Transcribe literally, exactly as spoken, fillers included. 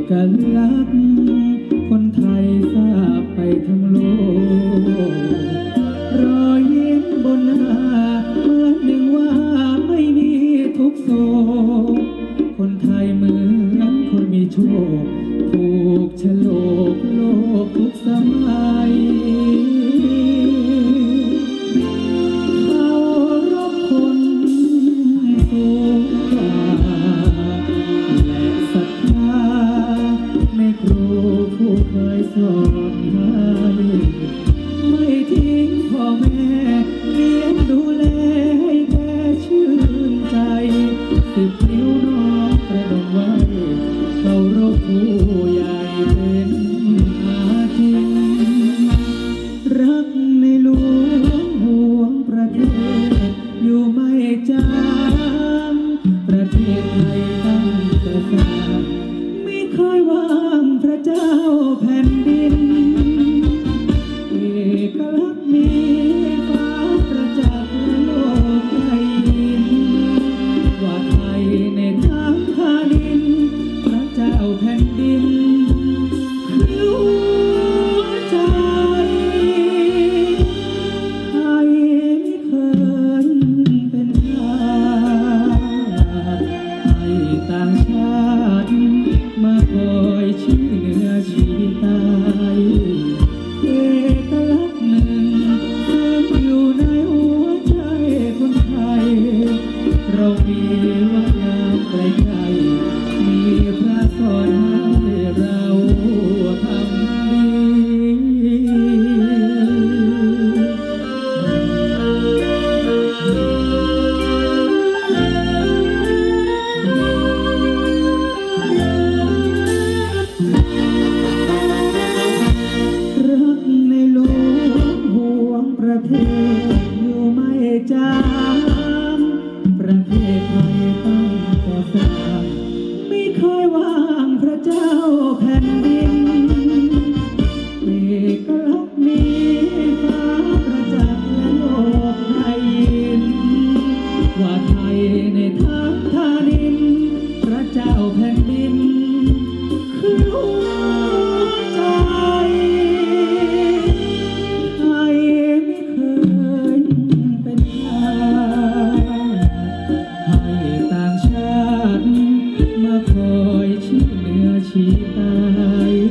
กลักษณ์คนไทยทราบไปทั้งโลกรอยยิ้มบนหน้าเหมือนหนึ่งว่าไม่มีทุกโศกคนไทยเหมือนคนมีโชคถูกฉลกโลกทุกสมัยเขารบคนสูงกว่าและศรัทธาในครูผู้เคยสอนให้ไม่ทิ้งพ่อแม่เลี้ยงดูแลให้แก่ชื่นใจสิบนิ้วน้องกระดกไว้เคารพผู้ใหญ่เป็นอาทิตย์รักในหลวงห่วงประเทศอยู่ไม่จางประเทศไทยตั้งแต่สร้างไม่เคยวางพระเจ้าแผ่นดินเอกลักษณ์มีฟ้าประจักษ์และโลกได้ยินว่าไทยในทางพาดินพระเจ้าแผ่นดินคือหัวใจไทยไม่เคยเป็นทาสให้ต่างชาติมาคอยชี้เหนือชี้ใต้เอกลักษณ์หนึ่งซึ่งอยู่ในหัวใจคนไทยเรามีว่างามไกลๆมีพระสอนให้เราทำดีรักในหลวงห่วงประเทศอยู่ไม่จางประเทศไทยตั้งแต่สร้างไม่เคยวางพระเจ้าแผ่นดินเอกลักษณ์มีฟ้าประจักษ์และโลกได้ยินว่าไทยในทางทานินพระเจ้าแผ่นดินคือหัวใจไทยไม่เคยเป็นทาสให้ต่างชาติมาคอยชี้เหนือชี้ใต้